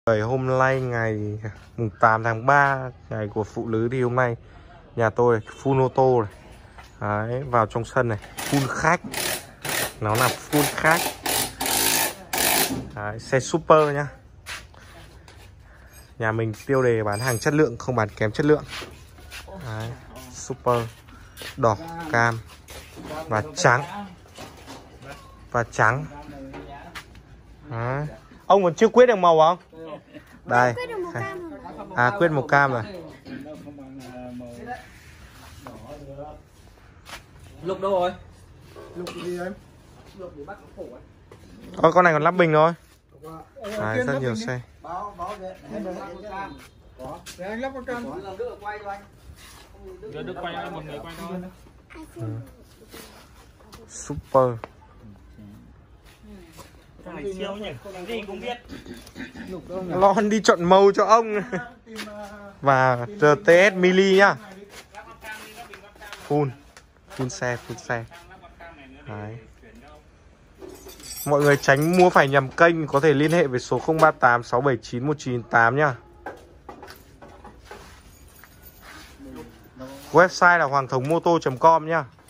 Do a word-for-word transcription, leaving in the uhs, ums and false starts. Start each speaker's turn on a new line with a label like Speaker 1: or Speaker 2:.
Speaker 1: Ngày hôm nay ngày mùng tám tháng ba, ngày của phụ nữ, thì hôm nay nhà tôi full ô tô này. Đấy, vào trong sân này full khách, nó là full khách. Đấy, xe super nhá. Nhà mình tiêu đề bán hàng chất lượng, không bán kém chất lượng. Đấy, super đỏ, cam và trắng và trắng. Đấy. Ông còn chưa quyết được màu không? Đây. À, quyết màu cam rồi.
Speaker 2: Lục đâu rồi?
Speaker 3: Lục gì em?
Speaker 2: Lục để bắt cổ ấy.
Speaker 1: Ôi, con này còn lắp bình thôi. Đấy, rất nhiều xe.
Speaker 3: Báo báo về. Có. Để anh lắp vào cam.
Speaker 2: Được quay cho anh.
Speaker 4: Được quay một người quay thôi.
Speaker 1: Ừ. Super.
Speaker 4: Thằng này siêu nhỉ, cái gì cũng biết.
Speaker 1: Lon đi chọn màu cho ông. Và rờ tê ét mini nhá. Full. Full xe, full xe. Đấy. Mọi người tránh mua phải nhầm kênh, có thể liên hệ với số không ba tám sáu bảy chín một chín tám nhá. Website là hoàng thống mô tô chấm com nhá.